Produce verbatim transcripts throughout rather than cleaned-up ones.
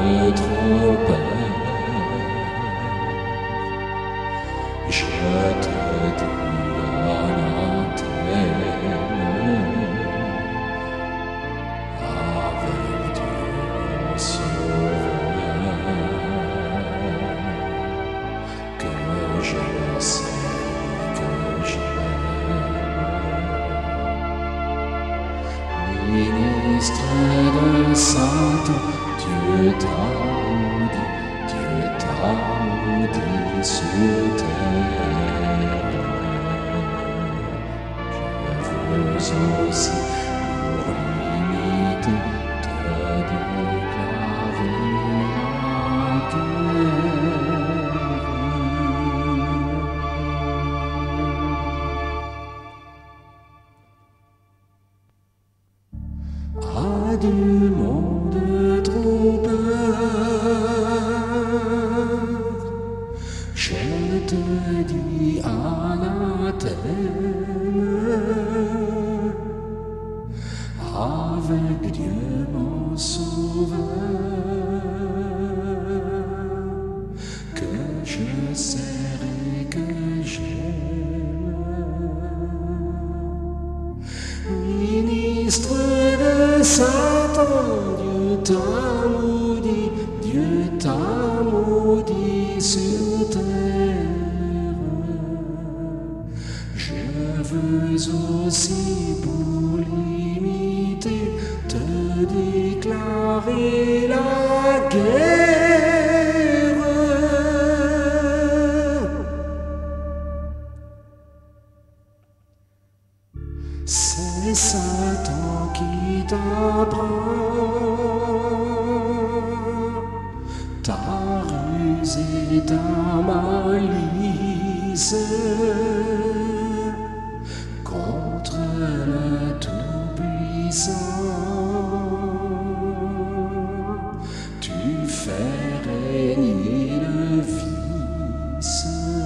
trop peur. Je te dis anathème, avec Dieu mon sauveur, que je sais que j'aime. Ministre de Satan, Dieu t'a maudit, Dieu t'a maudit sur terre. Je veux aussi, pour l'imiter, te déclarer la guerre. À du monde trop peur, je te dis anathème, avec Dieu mon sauveur, que je sers et que j'aime. Ministre de Satan, Dieu t'a maudit, Dieu t'a maudit sur terre. Je veux aussi, pour l'imiter, te déclarer la guerre. C'est Satan qui t'apprend ta ruse et ta malice contre le Tout-Puissant. Tu fais régner le vice,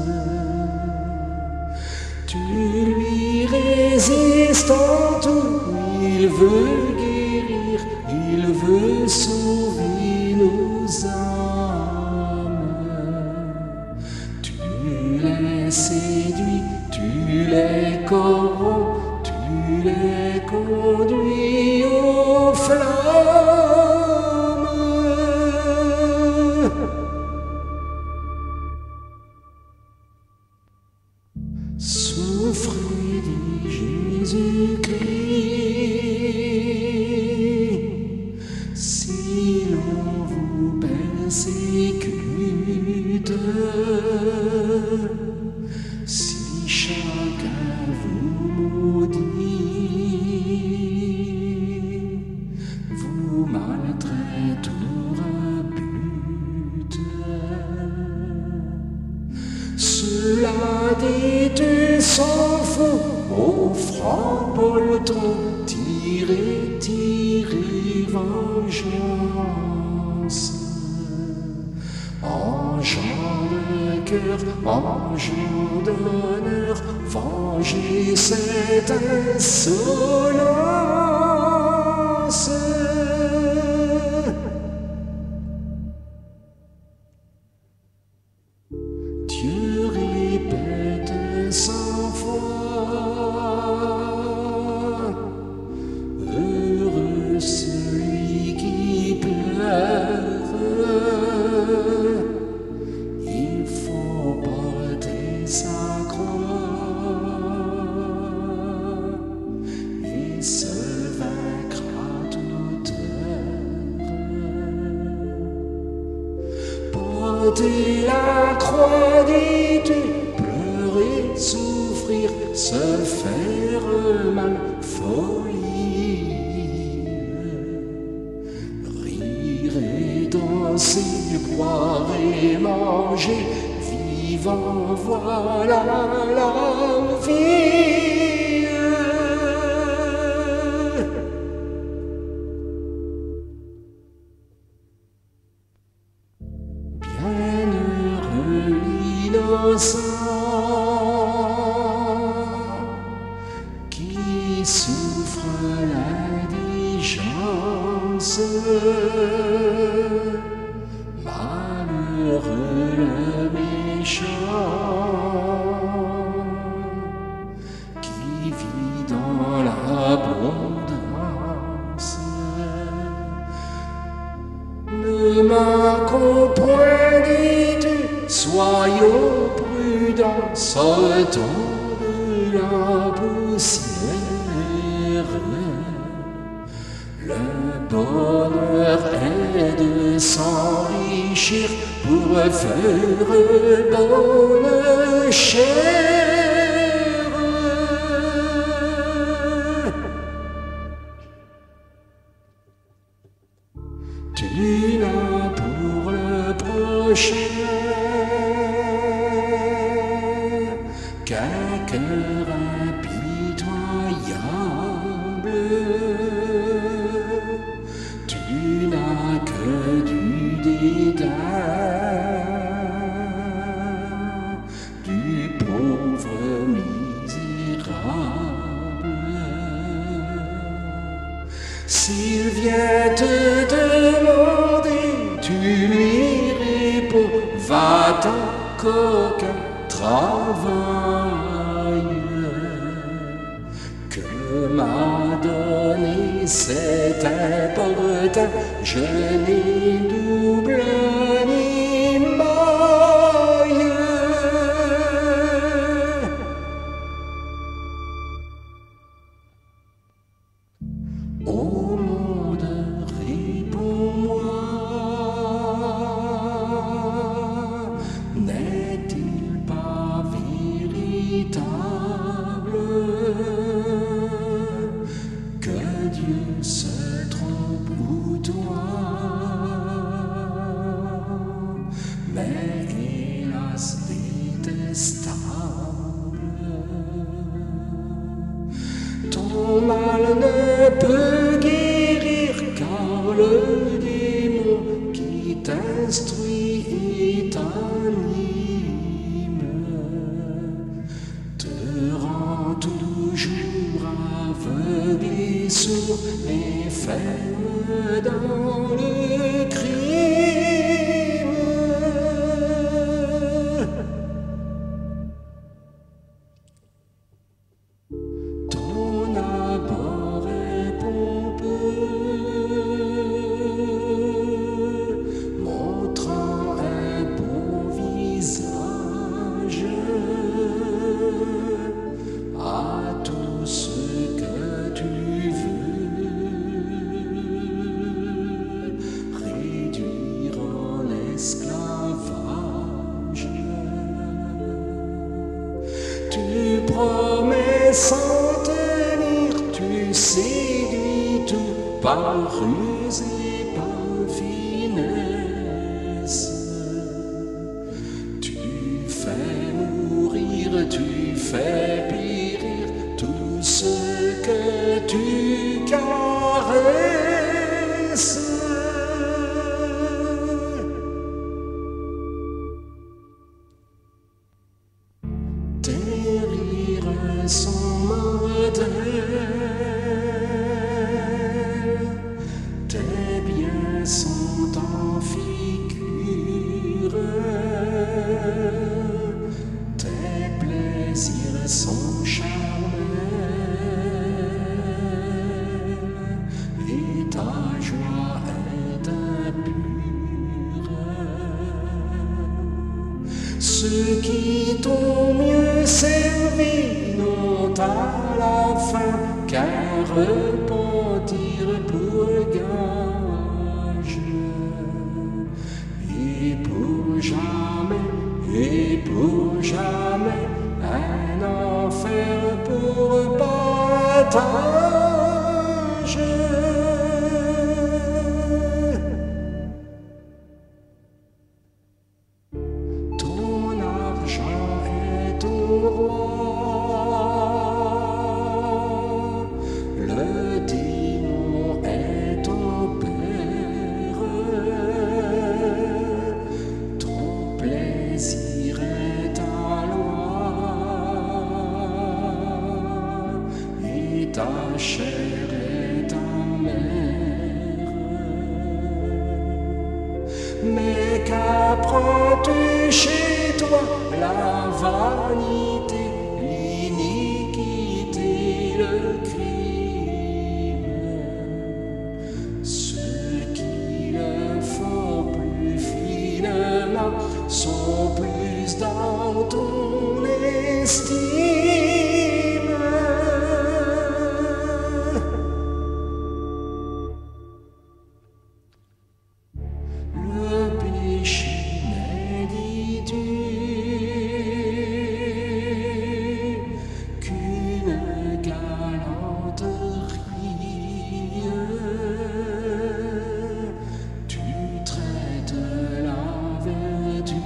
tu lui résistes en tout. Il veut guérir, il veut sauver nos âmes. Tu les séduis, tu les corromps, tu les conduis aux flammes. Souffrez, dit Jésus-Christ, si l'on vous persécute, si chacun vous maudit, vous maltraite ou rebute. Cela dit, tu s'en fous, au franc poltron, tirez, tirez vengeance. Engeant de cœur, engeant d'honneur, vengez cette insolence. Dieu répète cent fois, heureux celui qui pleure. Il faut porter sa croix et se vaincre à toute heure. Porter la croix, dis-tu, pleurer, souffrir, se faire mal, folie. Rire et danser, boire et manger, vivant, voilà la vie. Bienheureux l'innocent qui souffre l'indigence, Ne manquons point, dis-tu, soyons prudents, sortons de la poussière. Le bonheur est de s'enrichir pour faire bonne chère. Tu n'as pour le prochain qu'un cœur impitoyable. Tu n'as que du dédain du pauvre misérable. S'il vient te demander, tu lui réponds, va-t'en qu'aucun travail que m'a donné cet importun, je n'ai double ni maille. Ô monde, réponds-moi, n'est-il pas véritable que Dieu se trompe ou toi? Mais hélas détestable, ton mal ne peut guérir, car le démon qui t'instruit et t'anime te rend toujours aveugle et sourd et ferme dans le crime. Ton abord est pompeux, montrant un beau visage à tout ce que tu veux réduire en esclavage. Tu promets sans tenir, tu séduis tout par ruse et par finesse. Tu fais mourir, tu fais périr tout ce que tu caresses. Tes rires sont mortels, tes biens sont en figure, tes plaisirs sont charnels et ta joie est impure. Ceux qui t'ont mieux servi n'ont à la fin qu'un repentir pour gage, et pour jamais, et pour jamais, un enfer pour partage. Ton argent est ton roi, le démon est ton père, ton plaisir est ta loi, et ta chair est ta mère. Mais qu'apprends-tu chez toi? La vanité, l'iniquité, le crime. Ceux qui le font là sont plus dans ton estime. Le péché n'est, dis-tu, qu'une galanterie. Tu traites la vertu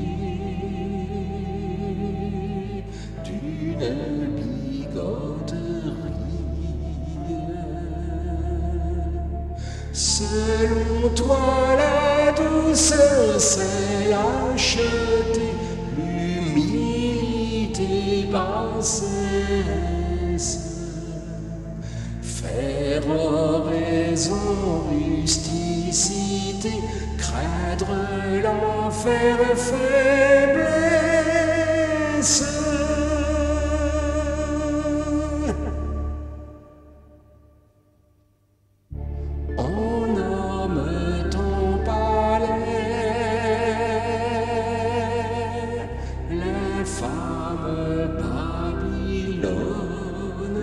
d'une bigoterie. Selon toi, la douceur, c'est acheter l'humilité bassesse, faire raison, rusticité, craindre l'enfer, faiblesse. On nomme ton palais l'infâme Babylone,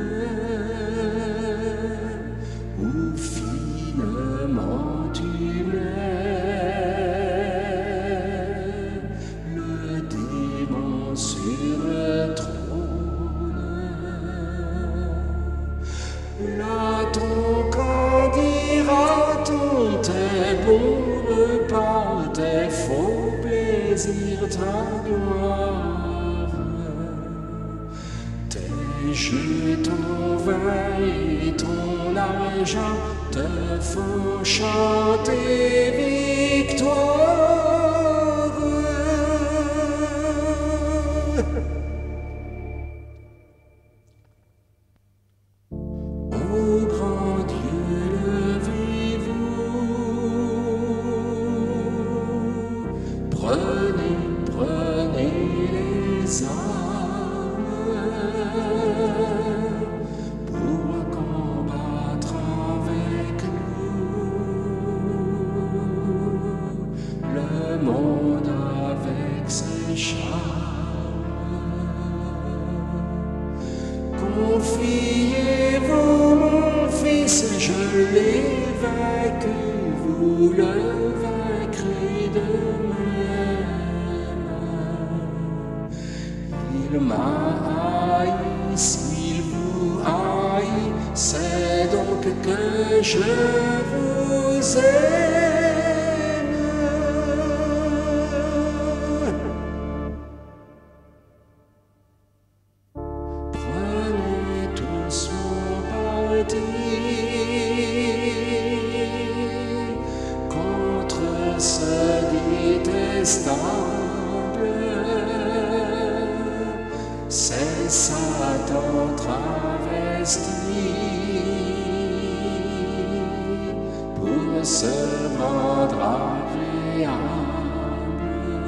où finement tu mets le démon sur le trône. Là ton camp dira-t-on tes bons repas, tes faux plaisirs, ta gloire, tes jeux, ton vin et ton argent te font chanter victoire. Ô grand Dieu, levez-vous, prenez, prenez les armes pour combattre avec nous le monde avec ses charmes. Confiez-vous, mon fils, je l'ai vaincu, vous le vaincrez de même. Il m'a haï, s'il vous haït, c'est donc que je vous aime. Prenez tous mon parti contre ce détestable. C'est Satan travesti pour se rendre agréable.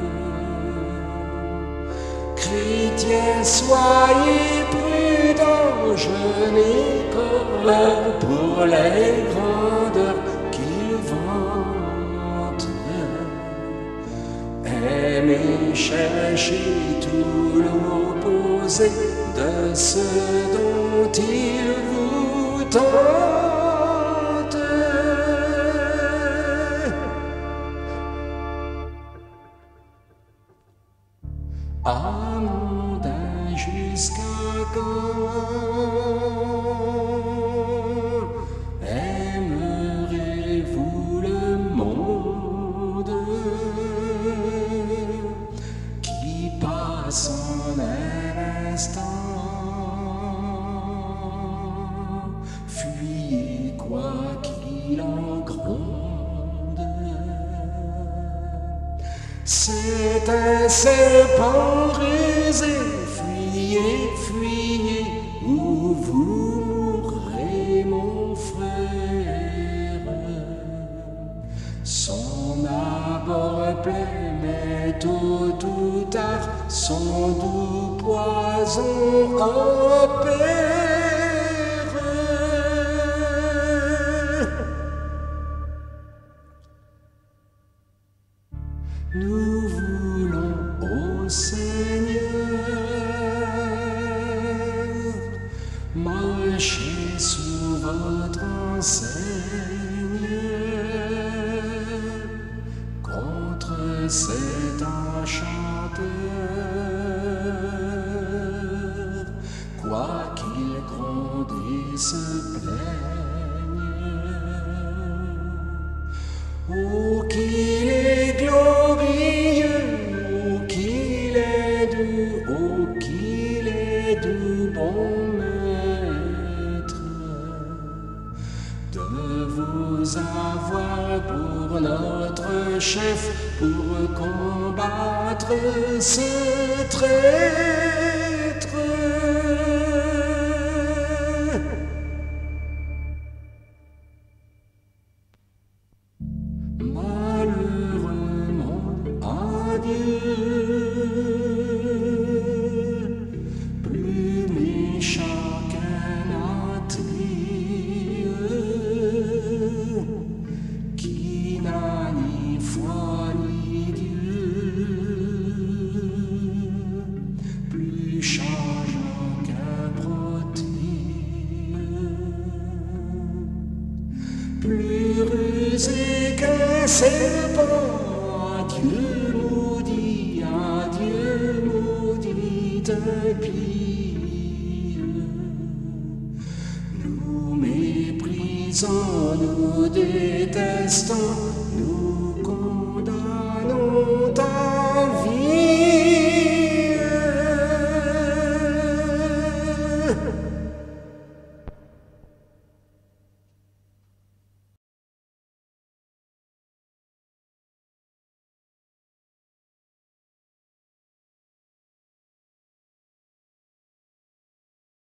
Chrétiens, soyez prudents, je n'ai peur pour les grandeurs qu'il vante. Aimez, cherchez tout l'opposé de ce dont il vous tente. Ah, mondain, jusqu'à quand aimerez-vous le monde qui passe en un instant? Fuyez quoi qu'il en gronde. C'est un serpent rusé, fuyez, fuyez, ou vous mourrez, mon frère. Son abord plein, mais tôt ou tard, son doux poison opère. nous voulons au Seigneur marcher sous votre enseigne contre cet enchanteur, quoi qu'il gronde et se plaigne. Oh, qu'il est glorieux, oh, qu'il est doux, oh, qu'il est doux, bon maître, de vous avoir pour notre chef, pour combattre ce traître. Malheureux adieu, plus méchant qu'un atelier qui n'a ni foi ni Dieu, plus changeant qu'un protille, plus rusé qu'un serpent. Adieu maudit, adieu maudit impie. Nous méprisons, nous détestons